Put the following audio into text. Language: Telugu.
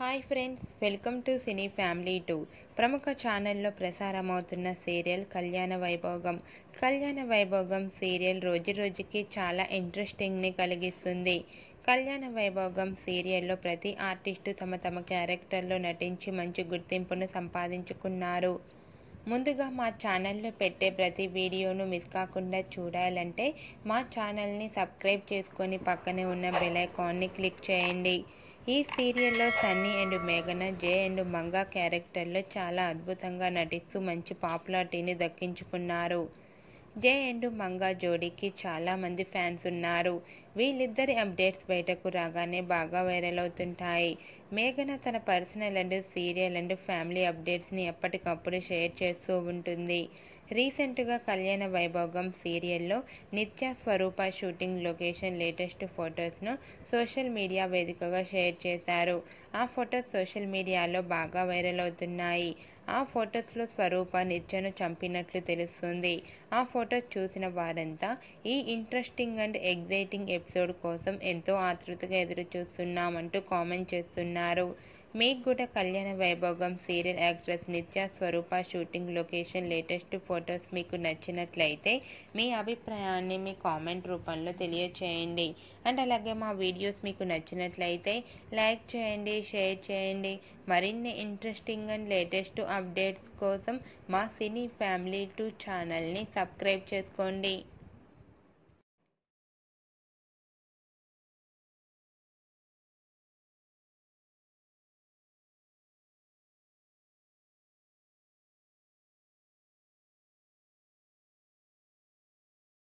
Hi friends, welcome to cine family 2. ప్రముఖ ఛానల్లో ప్రసారమవుతున్న సీరియల్ కళ్యాణ వైభోగం. కళ్యాణ వైభోగం సీరియల్ రోజురోజుకి చాలా ఇంట్రెస్టింగ్ని కలిగిస్తుంది. కళ్యాణ వైభోగం సీరియల్లో ప్రతి ఆర్టిస్టు తమ క్యారెక్టర్లో నటించి మంచి గుర్తింపును సంపాదించుకున్నారు. ముందుగా మా ఛానల్లో పెట్టే ప్రతి వీడియోను మిస్ కాకుండా చూడాలంటే మా ఛానల్ని సబ్స్క్రైబ్ చేసుకొని పక్కనే ఉన్న బెల్ ఐకాన్ని క్లిక్ చేయండి. ఈ సీరియల్లో సన్నీ అండ్ మేఘన, జే అండ్ మంగా క్యారెక్టర్లో చాలా అద్భుతంగా నటిస్తూ మంచి పాపులారిటీని దక్కించుకున్నారు. జే అండ్ మంగా జోడీకి చాలామంది ఫ్యాన్స్ ఉన్నారు. వీళ్ళిద్దరి అప్డేట్స్ బయటకు రాగానే బాగా వైరల్ అవుతుంటాయి. మేఘన తన personal and serial and family అప్డేట్స్ని ఎప్పటికప్పుడు షేర్ చేస్తూ ఉంటుంది. రీసెంట్గా కళ్యాణ వైభోగం సీరియల్లో Nitya Swaroopa shooting location latest ఫొటోస్ను సోషల్ మీడియా వేదికగా షేర్ చేశారు. ఆ ఫొటోస్ సోషల్ మీడియాలో బాగా వైరల్ అవుతున్నాయి. ఆ ఫొటోస్లో స్వరూప నిత్యను చంపినట్లు తెలుస్తుంది. ఆ ఫొటోస్ చూసిన వారంతా ఈ ఇంట్రెస్టింగ్ అండ్ ఎగ్జైటింగ్ ఎపిసోడ్ కోసం ఎంతో ఆతృతగా ఎదురు చూస్తున్నామంటూ కామెంట్ చేస్తున్నారు. మీకు కూడా కళ్యాణ Vaibhogam serial actress Nitya Swaroopa shooting location latest photos మీకు నచ్చినట్లయితే మీ అభిప్రాయాన్ని మీ కామెంట్ రూపంలో తెలియచేయండి. అండ్ అలాగే మా వీడియోస్ మీకు నచ్చినట్లయితే లైక్ చేయండి, షేర్ చేయండి. మరిన్ని ఇంట్రెస్టింగ్ అండ్ లేటెస్ట్ అప్డేట్స్ కోసం మా సినీ ఫ్యామిలీ 2 ఛానల్ని సబ్స్క్రైబ్ చేసుకోండి.